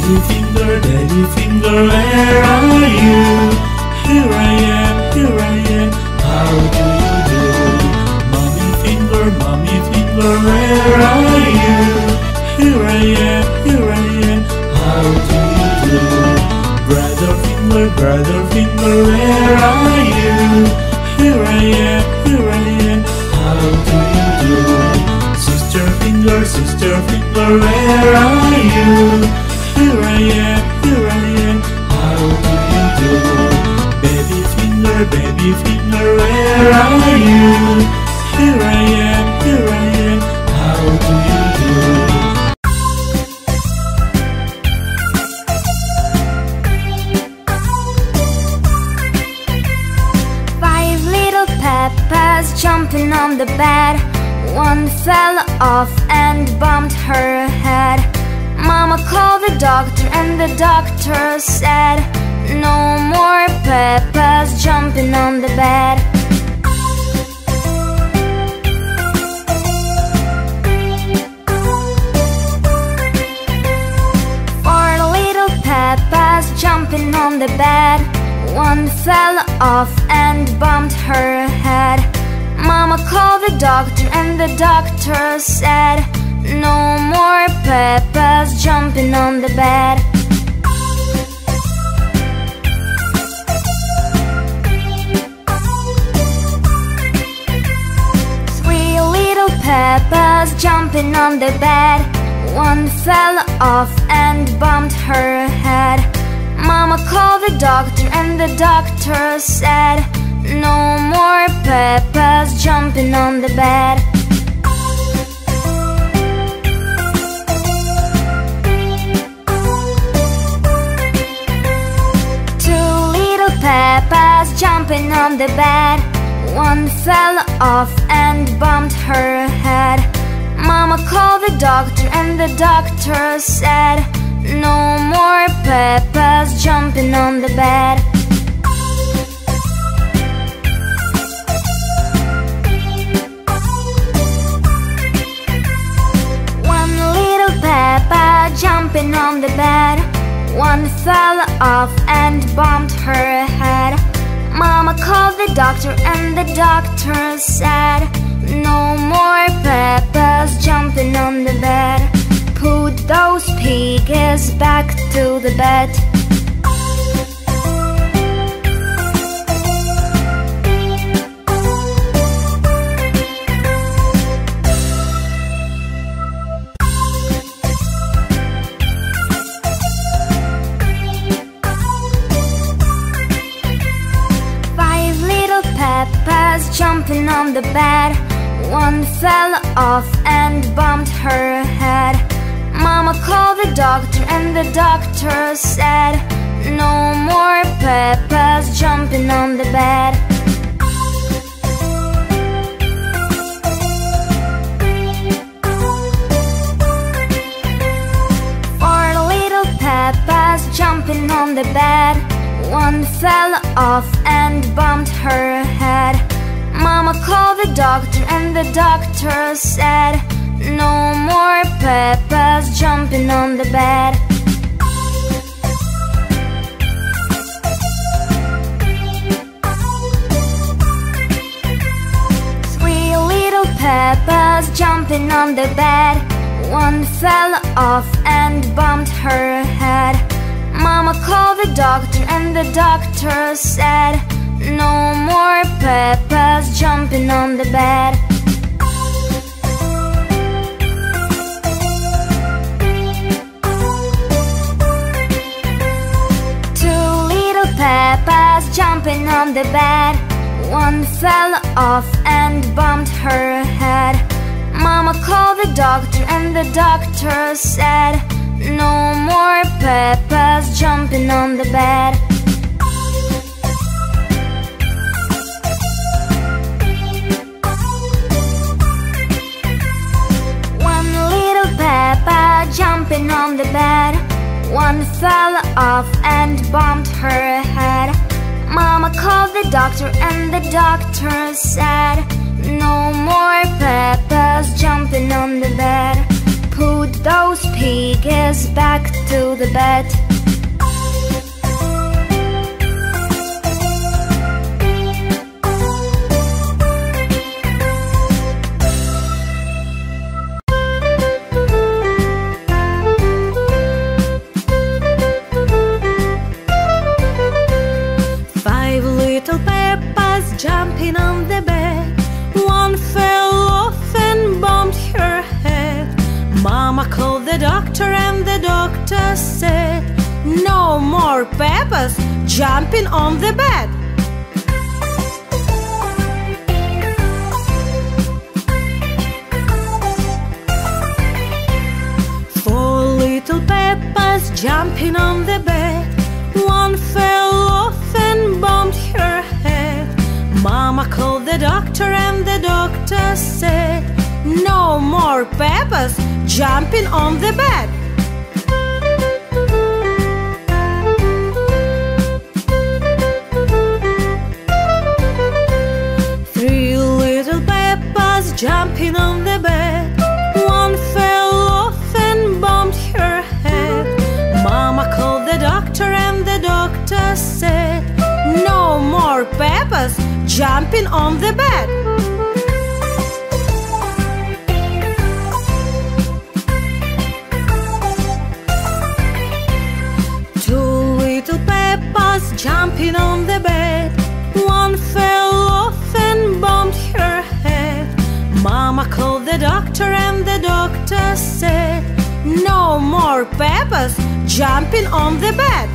Daddy finger, where are you? Here I am, how do you do? Mommy finger, where are you? Here I am, how do you do? Brother finger, where are you? Here I am, how do you do? Sister finger, where are you? Here I am, how do you do? Baby finger, where are you? Here I am, how do you do? Five little Peppas jumping on the bed. One fell off and bumped her head. Mama called the doctor and the doctor said, no more Peppas jumping on the bed. Four little Peppas jumping on the bed. One fell off and bumped her head. Mama called the doctor and the doctor said, no more Peppas jumping on the bed. Three little Peppas jumping on the bed. One fell off and bumped her head. Mama called the doctor and the doctor said, no more Peppas jumping on the bed. Two little Peppas jumping on the bed. One fell off and bumped her head. Mama called the doctor and the doctor said, no more Peppas jumping on the bed. One little Peppa jumping on the bed. One fell off and bumped her head. Mama called the doctor and the doctor said, no more Peppas jumping on the bed. Put those piggies back to the bed. Five little Peppas jumping on the bed. One fell off and bumped her head. Mama called the doctor and the doctor said, no more Peppas jumping on the bed. Four little Peppas jumping on the bed. One fell off and bumped her head. Mama called the doctor and the doctor said, no more Peppas jumping on the bed. Three little Peppas jumping on the bed. One fell off and bumped her head. Mama called the doctor and the doctor said, no more Peppas jumping on the bed. Two little Peppas jumping on the bed. One fell off and bumped her head. Mama called the doctor and the doctor said, no more Peppas jumping on the bed. One little Peppa jumping on the bed. One fell off and bumped her head. Mama called the doctor and the doctor said, no more Peppas jumping on the bed. put those piggies back to the bed. Five little Peppas jumping on the bed. One fell off and bumped her head. Mama called the doctor and the doctor said, "No more Peppas jumping on the bed." Four little Peppas jumping on the bed. One fell off and bumped her head. Mama called the doctor and the doctor said, "No more Peppas jumping on the bed." Three little Peppas jumping on the bed. One fell off and bumped her head. Mama called the doctor and the doctor said, "No more Peppas jumping on the bed." Two little Peppas jumping on the bed. One fell off and bumped her head. Mama called the doctor and the doctor said, "No more Peppas jumping on the bed."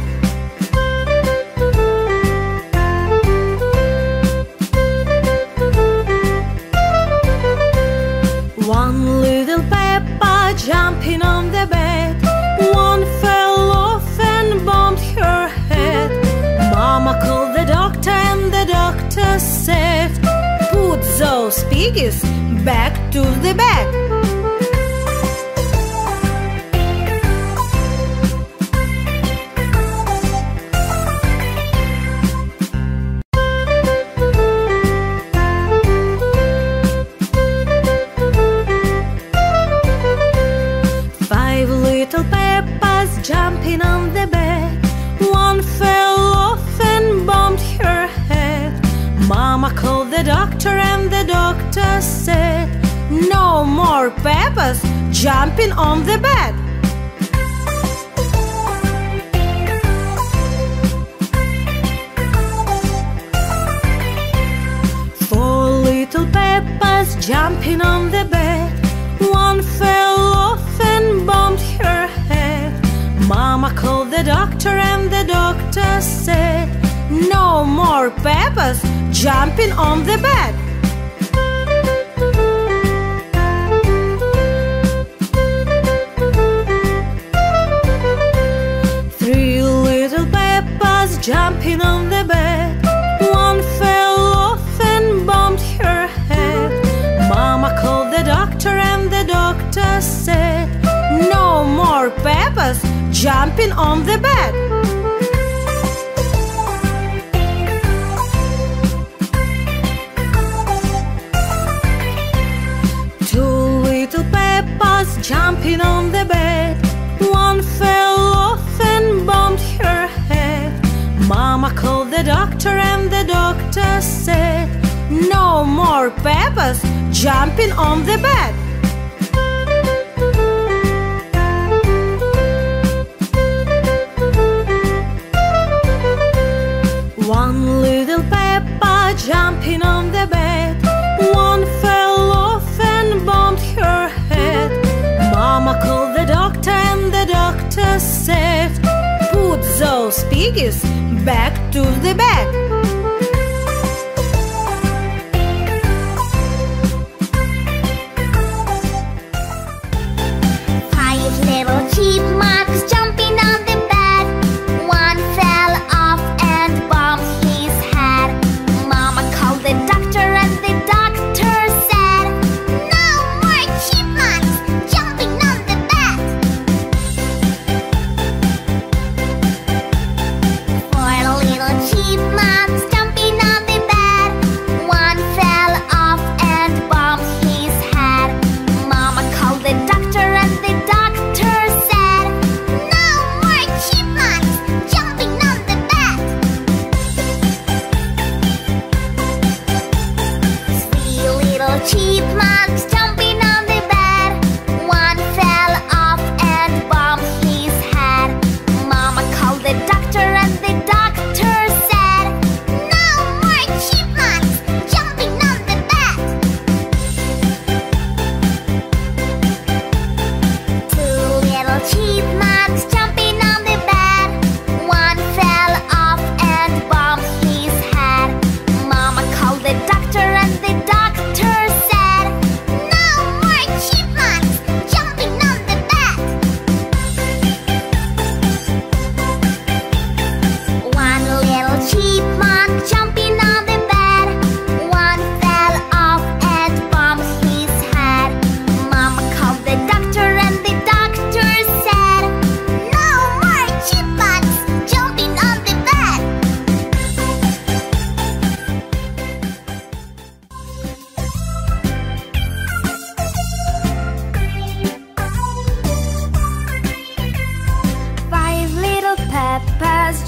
One little Peppa jumping on the bed. One fell off and bumped her head. Mama called the doctor and the doctor said, "Put those piggies back to the bed." Five little Peppas jumping on the bed. One fell off and bumped her head. Mama called the doctor and the doctor said, "No more Peppas jumping on the bed." Four little Peppas jumping on the bed. One fell off and bumped her head. Mama called the doctor and the doctor said, "No more Peppas jumping on the bed." Three little Peppas jumping on the bed. One fell off and bumped her head. Mama called the doctor and the doctor said, "No more Peppas jumping on the bed." Two little Peppas jumping on the bed. One fell off and bumped her head. Mama called the doctor and the doctor said, "No more Peppas jumping on the bed." One little Peppa jumping on the bed. One fell off and bumped her head. Mama called the doctor and the doctor said, "Put those piggies back to the bed." Five little chipmunks jumping on the bed. One fell off and bumped his head. Mama called the doctor and the doctor said, "No more chipmunks jumping on the bed." Four little chipmunks jumping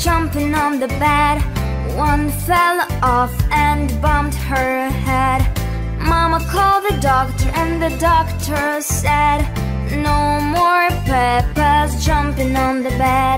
jumping on the bed. One fell off and bumped her head. Mama called the doctor and the doctor said, no more Peppas jumping on the bed.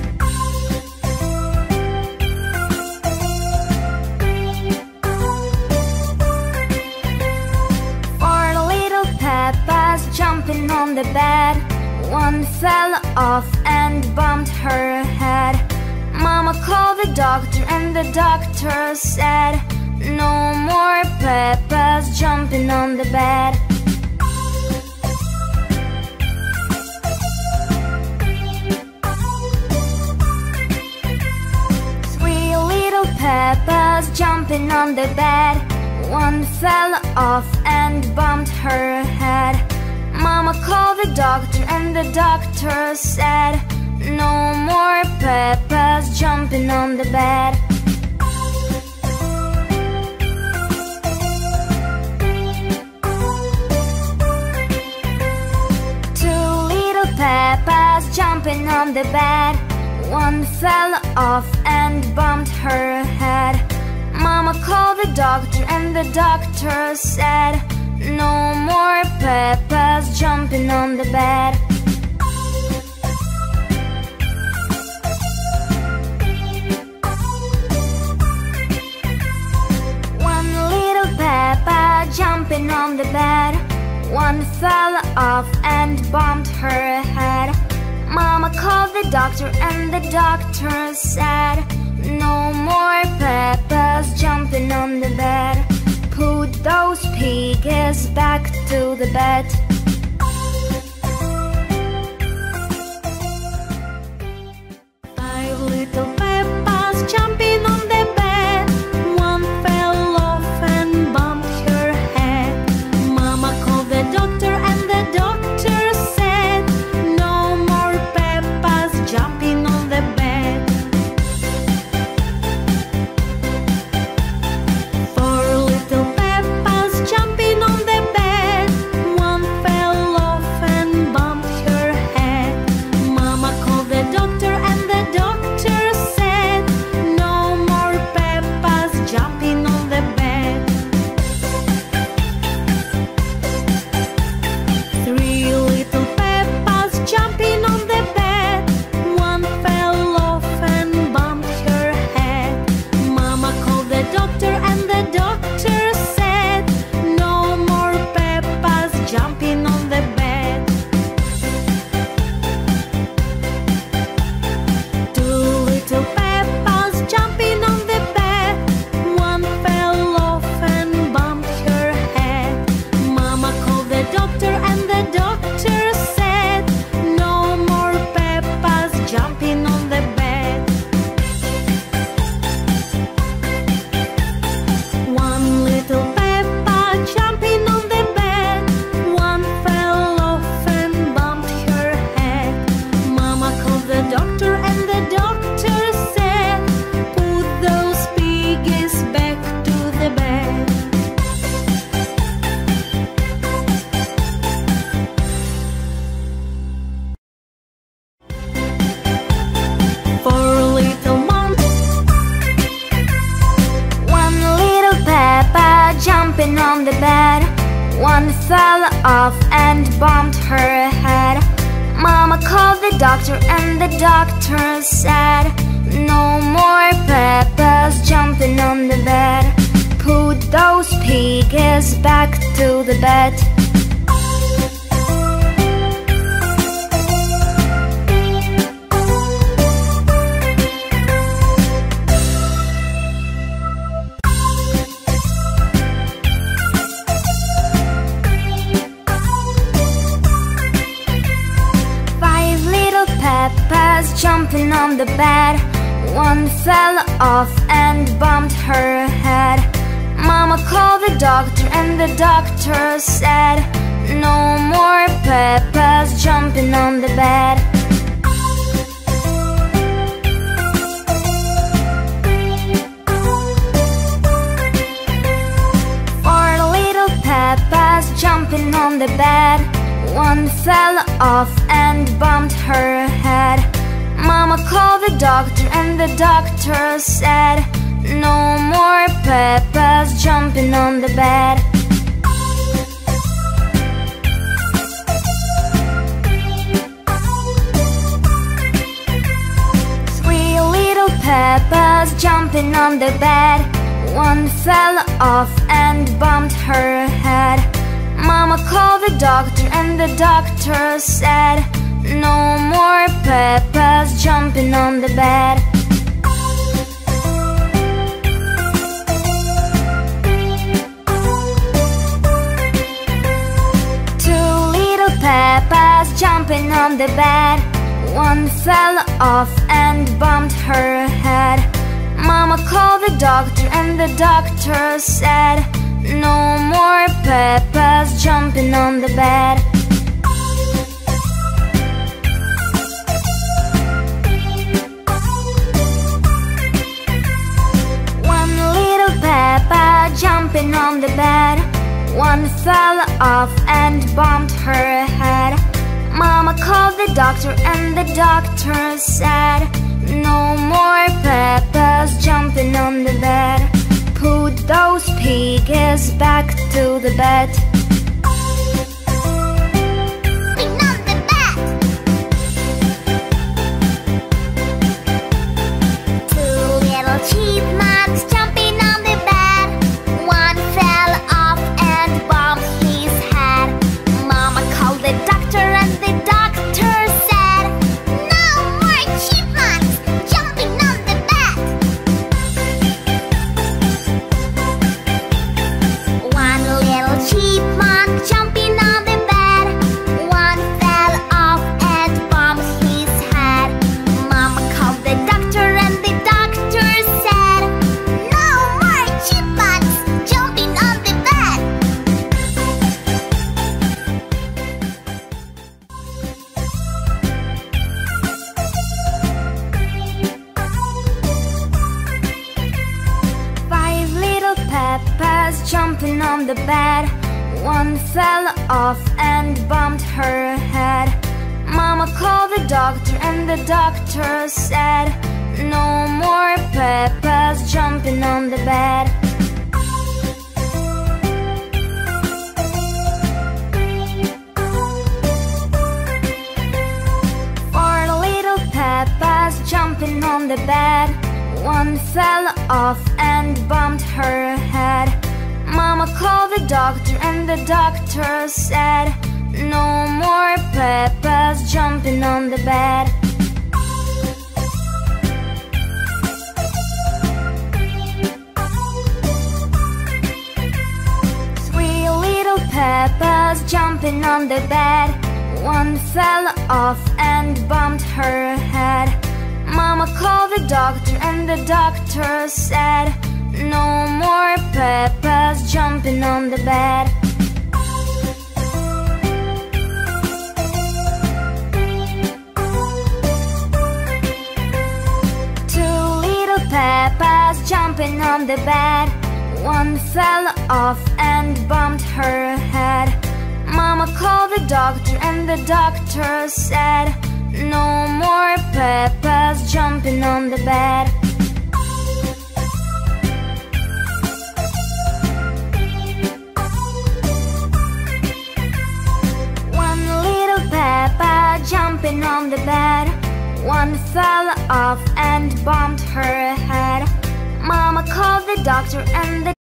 Four little Peppas jumping on the bed. One fell off and bumped her head. Mama called the doctor and the doctor said, no more Peppas jumping on the bed. Three little Peppas jumping on the bed. One fell off and bumped her head. Mama called the doctor and the doctor said, no more Peppas jumping on the bed. Two little Peppas jumping on the bed. One fell off and bumped her head. Mama called the doctor and the doctor said, no more Peppas jumping on the bed. One little Peppa jumping on the bed. One fell off and bumped her head. Mama called the doctor and the doctor said, no more Peppas jumping on the bed. Put those piggies back to the bed. Five little Peppas jumping on the bed. One fell off and bumped her head. Mama called the doctor and the doctor said, no more Peppas jumping on the bed. Four little Peppas jumping on the bed. One fell off and bumped her head. Mama called the doctor and the doctor said, no more Peppas jumping on the bed. Three little Peppas jumping on the bed. One fell off and bumped her head. Mama called the doctor and the doctor said, no more Peppas jumping on the bed. Two little Peppas jumping on the bed. One fell off and bumped her head. Mama called the doctor and the doctor said, no more Peppas jumping on the bed. One little Peppa jumping on the bed. One fell off and bumped her head. Mama called the doctor and the doctor said, put those piggies back to the bed. Four little monkeys. One little Peppa jumping on the bed. One fell off and bumped her head. Mama called the doctor and the doctor said, no more Peppas jumping on the bed. Put those piggies back to the bed. Five little Peppas jumping on the bed. One fell off and bumped her head. Mama called the doctor and the doctor said, no more Peppas jumping on the bed. Four little Peppas jumping on the bed. One fell off and bumped her head. Mama Mama called the doctor and the doctor said, no more Peppas jumping on the bed. Three little Peppas jumping on the bed. One fell off and bumped her head. Mama called the doctor and the doctor said, no more Peppas jumping on the bed. Two little Peppas jumping on the bed. One fell off and bumped her head. Mama called the doctor and the doctor said, no more Peppas jumping on the bed. One little Peppa jumping on the bed. One fell off and bumped her head. Mama called the doctor and the doctor said, no more Peppas jumping on the bed. Put those piggies back to the bed. Two little chipmunks jumping on the bed. One fell off and bumped his head. Mama called the doctor and the doctor said, no more chipmunks jumping on the bed. One little chipmunk jumping on the bed. One fell off and bumped his head. Mama called the doctor and the doctor said, no more chipmunks jumping on the bed. Five little Peppas jumping on the bed. One fell off and bumped her head. Mama called the doctor and the doctor said, no more Peppas jumping on the bed. Four little Peppas jumping on the bed. One fell off and bumped her head. Mama called the doctor and the doctor said, no more Peppas jumping on the bed. Three little Peppas jumping on the bed. One fell off and bumped her head. Mama called the doctor and the doctor said, no more Peppas jumping on the bed. Two little Peppas jumping on the bed. One fell off and bumped her head. Mama called the doctor and the doctor said, no more Peppas jumping on the bed. One little Peppa jumping on the bed. One fell off and bumped her head. Mama called the doctor and the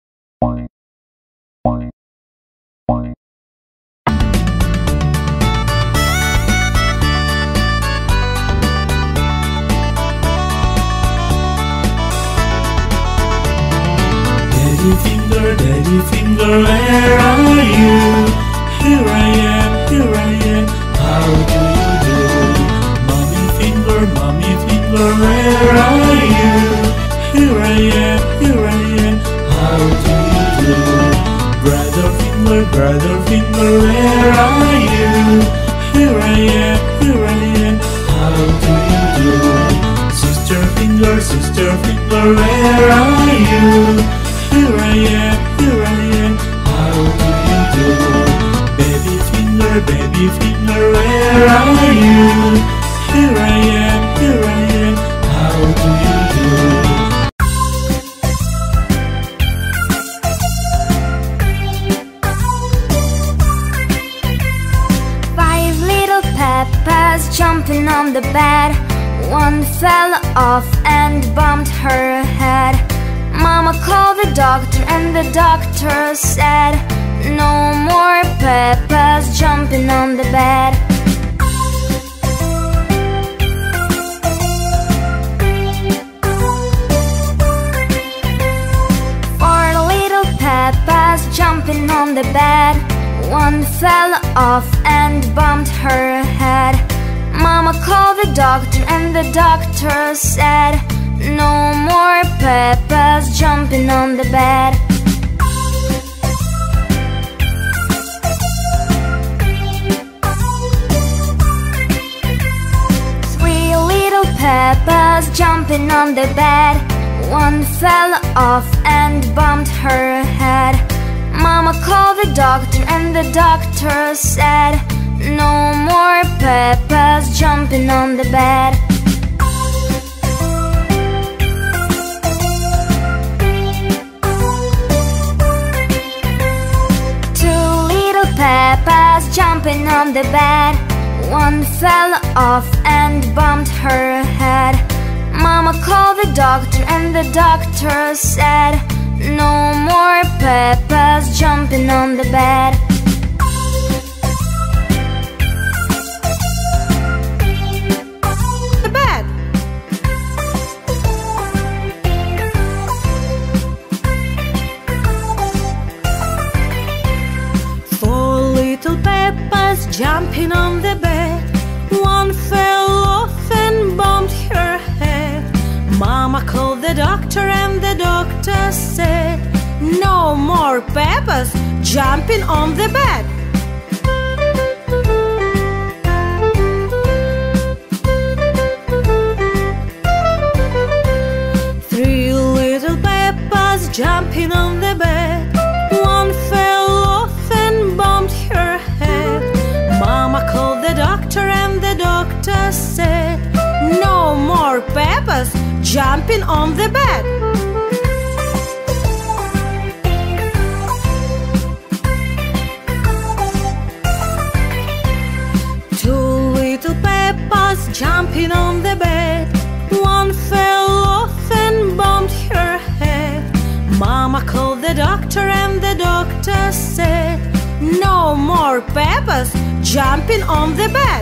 Daddy finger, where are you? Here I am, how do you do? Mommy finger, where are you? Here I am, how do you do? Brother finger, where are you? Here I am, how do you do? Sister finger, where are you? Here I am, how do you do? Baby finger, where are you? Here I am, on the bed. One fell off and bumped her head. Mama called the doctor and the doctor said, no more Peppas jumping on the bed. Four little Peppas jumping on the bed. One fell off and bumped her head. Mama called the doctor and the doctor said, no more Peppas jumping on the bed. Three little Peppas jumping on the bed. One fell off and bumped her head. Mama called the doctor and the doctor said, no more Peppas jumping on the bed. Two little Peppas jumping on the bed. One fell off and bumped her head. Mama called the doctor and the doctor said, no more Peppas jumping on the bed. The bed. Four little Peppas jumping on the bed. One fell off and bumped her head. Mama called the doctor and the doctor said, no more Peppas jumping on the bed. Three little Peppas jumping on the bed. One fell off and bumped her head. Mama called the doctor and the doctor said, no more Peppas jumping on the bed. Two little Peppas jumping on the bed. One fell off and bumped her head. Mama called the doctor and the doctor said, no more Peppas jumping on the bed.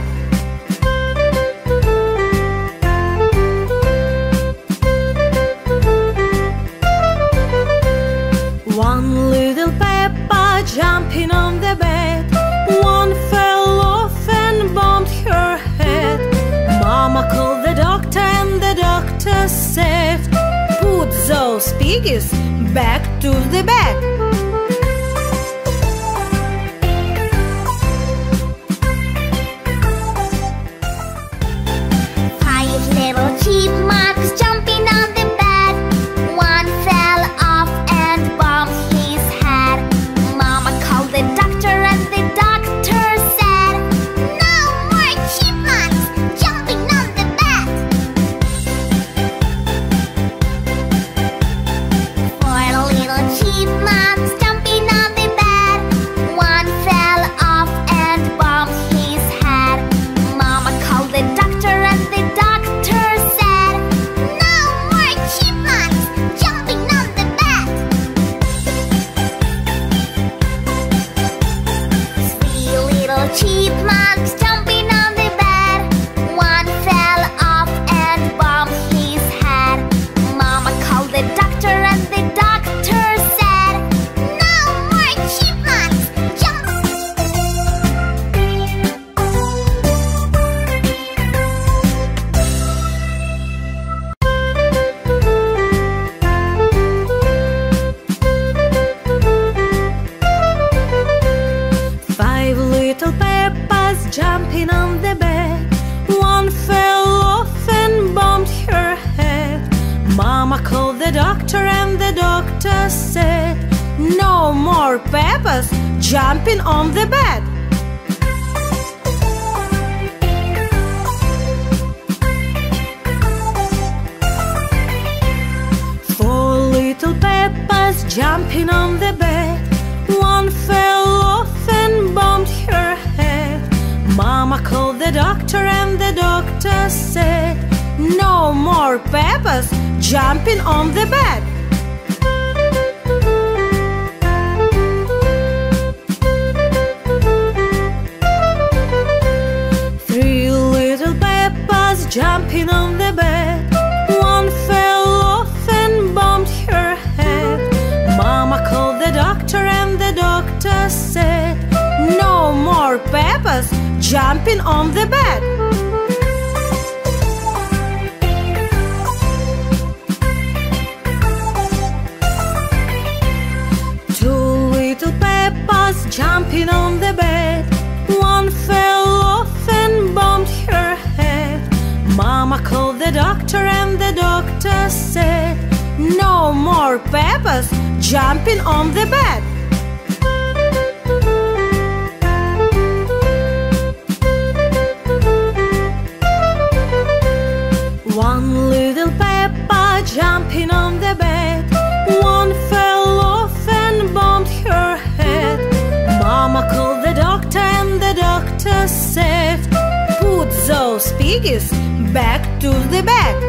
One little Peppa jumping on the bed. One fell off and bumped her head. Mama called the doctor and the doctor said, put those piggies back to the bed. Five little chipmunks jumping on the bed. One fell off and bumped his head. Mama called the doctor and the doctor said, no more chipmunks jumping on the bed. Four little chipmunks jumping on the bed. One fell off and bumped his head. Mama called the doctor and the doctor said, no more chipmunks jumping on the bed. Three little chipmunks jumping on the bed. One fell off and bumped his head. Mama called the doctor and the doctor said, no more chipmunks jumping. Five little Peppas jumping on the bed. One fell off and bumped her head. Mama called the doctor and the doctor said, no more Peppas jumping on the bed. Four little Peppas jumping on the bed. One fell off and bumped her head. Mama called the doctor and the doctor doctor said, no more Peppas jumping on the bed. Three little Peppas jumping on the bed. One fell off and bumped her head. Mama called the doctor and the doctor said, no more Peppas jumping on the bed. Jumping on the bed. One fell off and bumped her head. Mama called the doctor and the doctor said, no more Peppas jumping on the bed. One little Peppa jumping on the bed. One fell off and bumped her head. Mama called the doctor and the doctor said, put those piggies back to the bed.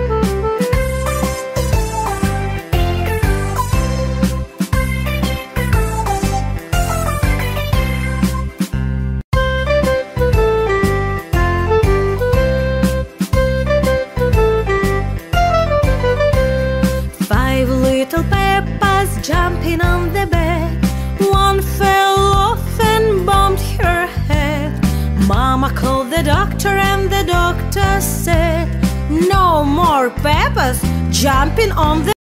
Five little Peppas jumping on the bed. One fell off and bumped her head. Mama called the doctor and the doctor said, no more Peppas jumping on the